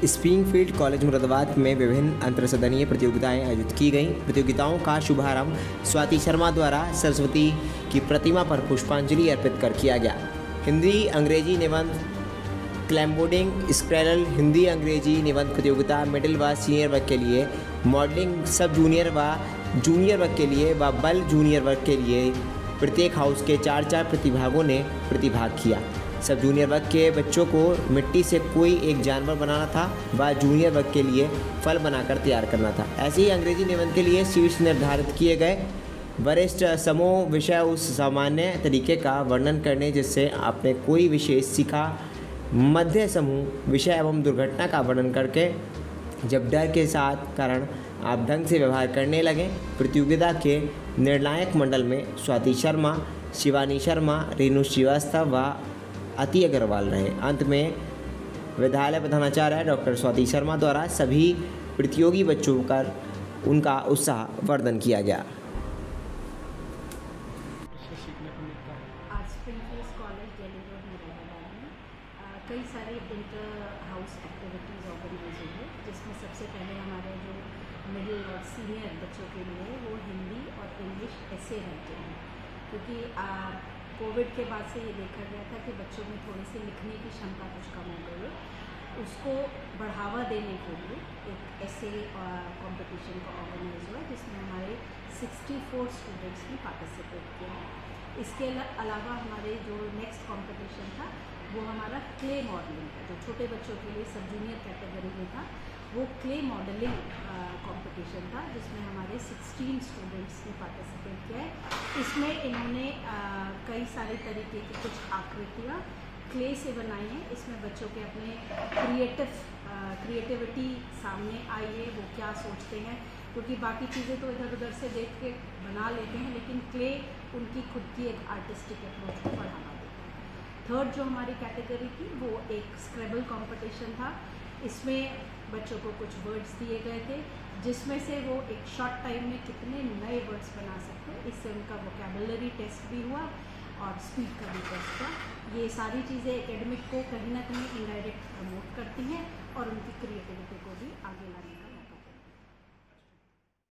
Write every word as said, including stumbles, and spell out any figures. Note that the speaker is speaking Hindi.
स्प्रिंगफील्ड कॉलेज मुरादाबाद में विभिन्न अंतरसदनीय प्रतियोगिताएं आयोजित की गईं। प्रतियोगिताओं का शुभारंभ स्वाति शर्मा द्वारा सरस्वती की प्रतिमा पर पुष्पांजलि अर्पित कर किया गया। हिंदी अंग्रेजी निबंध क्लैमबोर्डिंग स्क्रैरल हिंदी अंग्रेजी निबंध प्रतियोगिता मिडिल व सीनियर वर्ग के लिए, मॉडलिंग सब जूनियर व जूनियर वर्ग के लिए व बल जूनियर वर्ग के लिए प्रत्येक हाउस के चार चार प्रतिभागों ने प्रतिभाग किया। सब जूनियर वर्ग के बच्चों को मिट्टी से कोई एक जानवर बनाना था व जूनियर वर्ग के लिए फल बनाकर तैयार करना था। ऐसे ही अंग्रेजी निबंध के लिए शीर्ष निर्धारित किए गए वरिष्ठ समूह विषय उस सामान्य तरीके का वर्णन करने जिससे आपने कोई विशेष सीखा। मध्य समूह विषय एवं दुर्घटना का वर्णन करके जब डर के साथ कारण आप ढंग से व्यवहार करने लगे। प्रतियोगिता के निर्णायक मंडल में स्वाति शर्मा, शिवानी शर्मा, रेणु श्रीवास्तव व अति अग्रवाल रहे। अंत में विद्यालय प्रधानाचार्य डॉक्टर स्वाति शर्मा द्वारा सभी प्रतियोगी बच्चों का उनका उत्साह वर्धन किया गया। आज Springfield college Delhi road Moradabad में कई सारी इंटर हाउस एक्टिविटीज़ ऑर्गेनाइज हुई है, जिसमें सबसे पहले हमारे जो मिडिल और सीनियर बच्चों के लिए वो हिंदी और इंग्लिश ऐसे रहते हैं, क्योंकि कोविड के बाद से ये देखा गया था कि बच्चों में थोड़ी सी लिखने की क्षमता कुछ कम हो गई है। उसको बढ़ावा देने के लिए एक ऐसे कंपटीशन का ऑर्गेनाइज हुआ, जिसमें हमारे चौंसठ स्टूडेंट्स ने पार्टिसिपेट किया है। इसके अलावा हमारे जो नेक्स्ट कंपटीशन था वो हमारा क्ले मॉडलिंग का, जो छोटे बच्चों के लिए सब जूनियर कैटेगरी में था, वो क्ले मॉडलिंग कंपटीशन था, जिसमें हमारे सोलह स्टूडेंट्स ने पार्टिसिपेट किया है। इसमें इन्होंने आ, कई सारे तरीके की कुछ आकृतियाँ क्ले से बनाई हैं। इसमें बच्चों के अपने क्रिएटिव क्रिएटिविटी सामने आई है, वो क्या सोचते हैं, क्योंकि बाकी चीज़ें तो इधर उधर से देख के बना लेते हैं, लेकिन क्ले उनकी खुद की एक आर्टिस्टिक अप्रोच को बढ़ावा देता है। थर्ड जो हमारी कैटेगरी थी वो एक स्क्रैबल कंपटीशन था। इसमें बच्चों को कुछ वर्ड्स दिए गए थे, जिसमें से वो एक शॉर्ट टाइम में कितने नए वर्ड्स बना सकते हैं। इससे उनका वोकैबुलरी टेस्ट भी हुआ और स्पीड का भी टेस्ट हुआ। ये सारी चीज़ें एकेडमिक को कहीं ना कहीं इनडायरेक्ट प्रमोट करती हैं और उनकी क्रिएटिविटी को भी आगे लाने का